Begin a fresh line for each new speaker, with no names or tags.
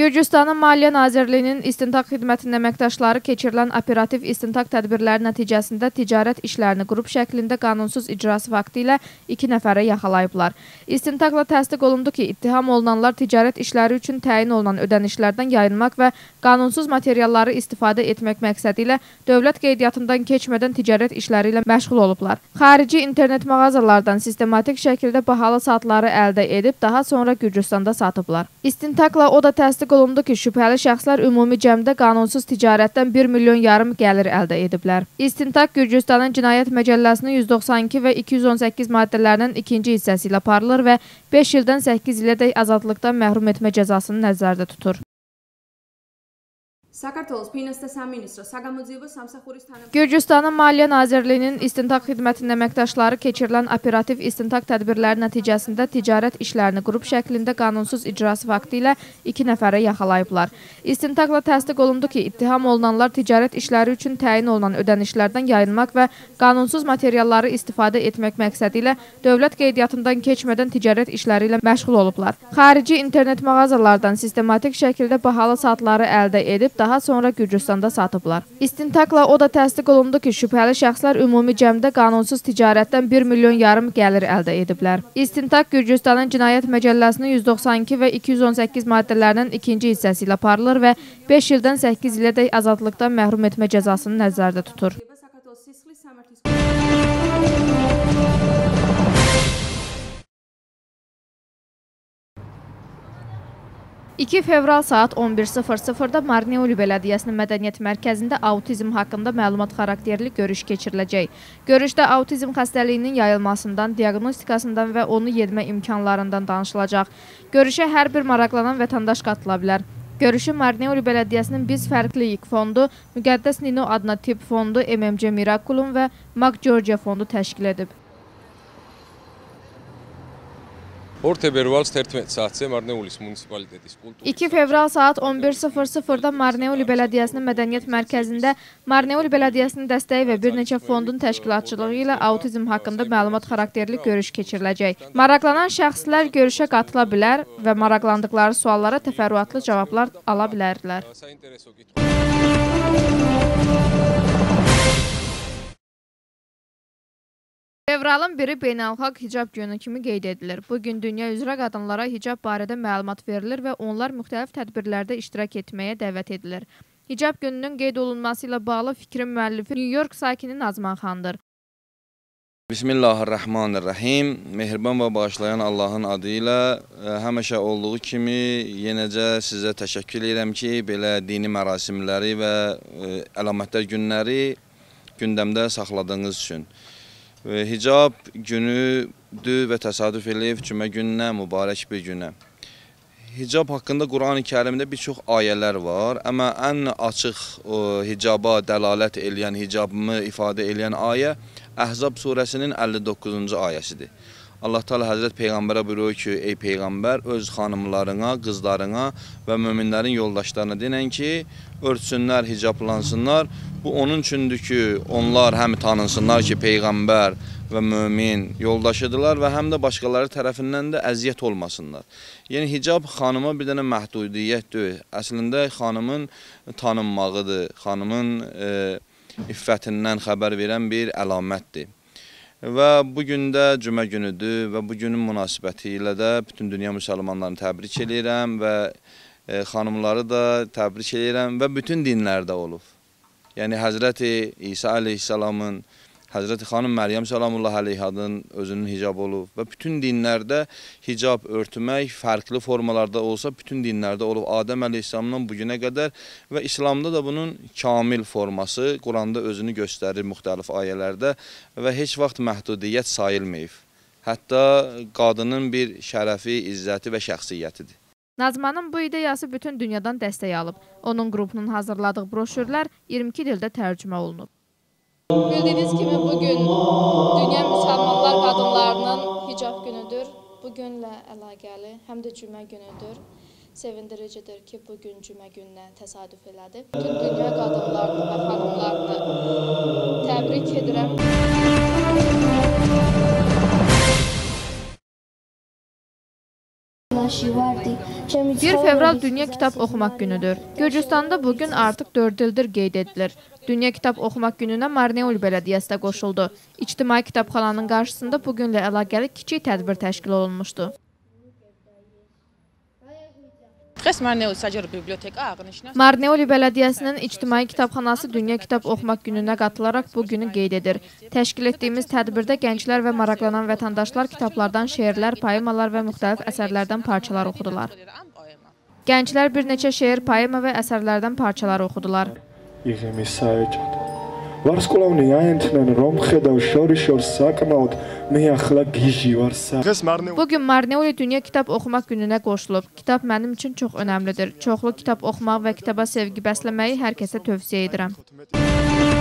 Gürcüstanın Maliyyə Nazirliyinin İstintaq Xidmətinin əməkdaşları keçirilən operativ istintaq tədbirləri nəticəsində ticarət işlərini qrup şəklində qanunsuz icrası vaxtı ilə 2 nəfərə yaxalayıblar. İstintaqla təsdiq olundu ki, ittiham olunanlar ticarət işləri üçün təyin olunan ödənişlərdən yayınmaq və qanunsuz materialları istifadə etmək məqsədi ilə dövlət qeydiyyatından keçmədən ticarət işləri ilə məşğul olublar. Xarici internet mağazalardan sistematik şəkildə bahalı saatları əldə edib, daha sonra Gürcüstanda satıblar. İstintaqla o da təsdiq olundu ki, şübhəli şəxslər ümumi cəmdə qanunsuz ticarətdən 1,5 milyon gəlir əldə ediblər. İstintaq Gürcüstanın Cinayət Məcəlləsinin 192 və 218 maddələrinin ikinci hissəsi ilə aparılır və 5 ildən 8 ilədək azadlıqdan məhrum etmə cəzasını nəzərdə tutur. Gürcüstanın Maliyyə Nazirliyinin İstintaq Xidmətinin əməkdaşları keçirilən operativ istintaq tədbirləri nəticəsində ticarət işlərini qrup şəklində qanunsuz icrası vaxtı ilə 2 nəfərə yaxalayıblar. İstintaqla təsdiq olundu ki, ittiham olunanlar ticarət işləri üçün təyin olunan ödənişlərdən yayınmaq və qanunsuz materialları istifadə etmək məqsədi ilə dövlət qeydiyyatından keçmədən ticarət işləri ilə məşğul olublar. Xarici internet mağazalardan sistematik şəkildə bahalı saatları əldə edib, daha sonra Gürcüstanda satıblar. İstintaqla o da təsdiq olundu ki, şübhəli şəxslər ümumi cəmdə qanunsuz ticarətdən 1,5 milyon gəlir əldə ediblər. İstintaq Gürcüstanın Cinayət Məcəlləsinin 192 və 218 maddələrinin ikinci hissəsi ilə aparılır və 5 ildən 8 ilədək azadlıqdan məhrum etmə cəzasını nəzərdə tutur. 2 fevral saat 11:00-da Marneuli Bələdiyyəsinin Mədəniyyət Mərkəzində autizm haqqında məlumat xarakterli görüş keçiriləcək. Görüşdə autizm xəstəliyinin yayılmasından, diaqnostikasından və onu yetmə imkanlarından danışılacaq. Görüşə hər bir maraqlanan vətəndaş qatıla bilər. Görüşü Marneuli Bələdiyyəsinin Biz Fərqliyik fondu, Müqəddəs Nino adına tip fondu, MMC Miraculum və Mac Georgia fondu təşkil edib.
2 fevral saat 11:00-də Marneulis munisipalit.
2 fevral saat 11:00-da Marneuli Bələdiyyəsinin Mədəniyyət Mərkəzində Marneuli Bələdiyyəsinin dəstəyi və bir neçə fondun təşkilatçılığı ilə autizm haqqında məlumat xarakterli görüş keçiriləcək. Maraqlanan şəxslər görüşə qatıla bilər və maraqlandıqları suallara təfərrüatlı cavablar ala bilərlər. Fevralın 1-i Beynəlxalq Hicab Günü kimi qeyd edilir. Bugün dünya üzrə qadınlara hicab barədə məlumat verilir və onlar müxtəlif tədbirlərdə iştirak etməyə dəvət edilir. Hicab gününün qeyd olunması ilə bağlı fikrin müəllifi New York sakini Nazman xandır.
Bismillahirrahmanirrahim. Mehriban və bağışlayan Allahın adı ilə həmişə olduğu kimi yenəcə sizə təşəkkür edirəm ki, belə dini mərasimləri və əlamətlər günləri gündəmdə saxladığınız üçün. Hicab günüdür və təsadüf eləyib cümə gününə, mübarək bir günə. Hicab haqqında Quran-ı Kərimdə bir çox ayələr var, amma ən açıq hicaba dəlalət eləyən, hicabımı ifadə eləyən ayə Əhzab surəsinin 59-cu ayəsidir. Allah Teala Həzrət Peyğəmbərə buyuruyor ki, ey Peyğəmbər, öz xanımlarına, qızlarına və möminlərin yoldaşlarına denən ki, örtsünlər, hicaplansınlar. Bu onun üçündür ki, onlar həm tanınsınlar ki, Peyğəmbər və mömin yoldaşıdırlar və həm də başqaları tərəfindən də əziyyət olmasınlar. Yəni, hicab xanıma bir dənə məhdudiyyətdir. Əslində, xanımın tanınmağıdır, xanımın iffətindən xəbər verən bir əlamətdir. Və bugün də cümə günüdür və bugünün münasibəti ilə də bütün dünya müsəlmanlarını təbrik edirəm və xanımları da təbrik edirəm və bütün dinlərdə olub. Yəni Həzrəti İsa əleyhissalamın, Həzrəti xanım Məryəm salamullah əleyhadın özünün hicab olub və bütün dinlərdə hicab örtmək fərqli formalarda olsa bütün dinlərdə olub. Adəm əleyhissalamdan bugünə qədər və İslamda da bunun kamil forması Quranda özünü göstərir müxtəlif ayələrdə və heç vaxt məhdudiyyət sayılmayıb. Hətta qadının bir şərəfi, izzəti və şəxsiyyətidir.
Nazmanın bu ideyası bütün dünyadan dəstək alıb. Onun qrupunun hazırladığı broşürlər 22 dildə tərcümə olunub. Bildiyiniz kimi bugün dünya müsəlmanlar qadınlarının hicab günüdür. Bugünlə əlaqəli həm də cümə günüdür. Sevindiricidir ki, bugün cümə gününə təsadüf elədi. Bütün dünya qadınlarını və xanımlarını təbrik edirəm. 1 fevral Dünya Kitab Oxumaq günüdür. Gürcüstanda bugün artıq 4 ildir qeyd edilir. Dünya Kitab Oxumaq gününə Marneuli bələdiyyəsi də qoşuldu. İctimai kitabxananın qarşısında bugünlə əlaqəli kiçik tədbir təşkil olunmuşdu. Marneuli Bələdiyyəsinin İctimai Kitabxanası Dünya Kitab Oxumaq gününə qatılaraq bu günü qeyd edir. Təşkil etdiyimiz tədbirdə gənclər və maraqlanan vətəndaşlar kitablardan şeirlər, poemalar və müxtəlif əsərlərdən parçalar oxudular. Gənclər bir neçə şeir, poema və əsərlərdən parçalar oxudular.
ვარსკვლავნი აენთნენ რომ ხედავ შორიშორ საკმაოდ მე ახლა გიჟი ვარ.
Bugün Marneuli Dünya Kitab Oxumaq gününə qoşulub. Kitab mənim üçün çox önəmlidir. Çoxlu kitab oxumaq və kitaba sevgi bəsləməyi hər kəsə tövsiyə edirəm.